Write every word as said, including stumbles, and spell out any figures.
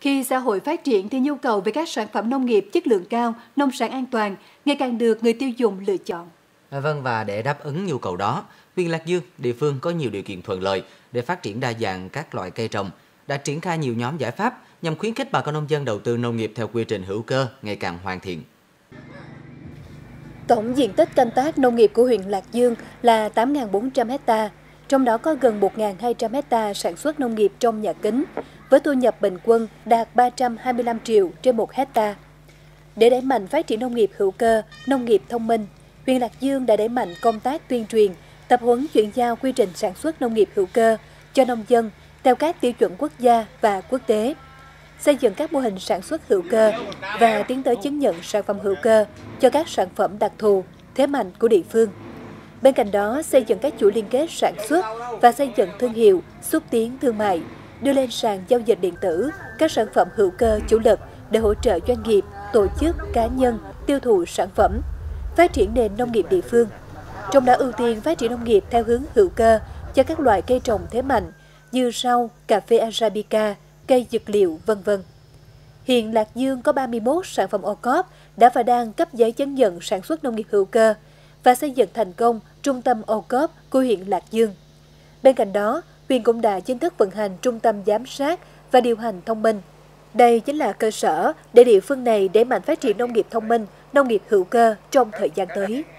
Khi xã hội phát triển thì nhu cầu về các sản phẩm nông nghiệp chất lượng cao, nông sản an toàn ngày càng được người tiêu dùng lựa chọn. Vâng, và để đáp ứng nhu cầu đó, huyện Lạc Dương, địa phương có nhiều điều kiện thuận lợi để phát triển đa dạng các loại cây trồng, đã triển khai nhiều nhóm giải pháp nhằm khuyến khích bà con nông dân đầu tư nông nghiệp theo quy trình hữu cơ ngày càng hoàn thiện. Tổng diện tích canh tác nông nghiệp của huyện Lạc Dương là tám nghìn bốn trăm héc ta, trong đó có gần một nghìn hai trăm héc ta sản xuất nông nghiệp trong nhà kính, với thu nhập bình quân đạt ba trăm hai mươi lăm triệu trên một héc ta. Để đẩy mạnh phát triển nông nghiệp hữu cơ, nông nghiệp thông minh, huyện Lạc Dương đã đẩy mạnh công tác tuyên truyền, tập huấn chuyển giao quy trình sản xuất nông nghiệp hữu cơ cho nông dân theo các tiêu chuẩn quốc gia và quốc tế, xây dựng các mô hình sản xuất hữu cơ và tiến tới chứng nhận sản phẩm hữu cơ cho các sản phẩm đặc thù, thế mạnh của địa phương. Bên cạnh đó, xây dựng các chuỗi liên kết sản xuất và xây dựng thương hiệu, xúc tiến thương mại, đưa lên sàn giao dịch điện tử các sản phẩm hữu cơ chủ lực để hỗ trợ doanh nghiệp, tổ chức, cá nhân tiêu thụ sản phẩm, phát triển nền nông nghiệp địa phương. Trong đó ưu tiên phát triển nông nghiệp theo hướng hữu cơ cho các loại cây trồng thế mạnh như rau, cà phê Arabica, cây dược liệu, vân vân. Hiện Lạc Dương có ba mươi mốt sản phẩm ô cốp đã và đang cấp giấy chứng nhận sản xuất nông nghiệp hữu cơ và xây dựng thành công trung tâm ô cốp của huyện Lạc Dương. Bên cạnh đó, huyện cũng đã chính thức vận hành trung tâm giám sát và điều hành thông minh. Đây chính là cơ sở để địa phương này đẩy mạnh phát triển nông nghiệp thông minh, nông nghiệp hữu cơ trong thời gian tới.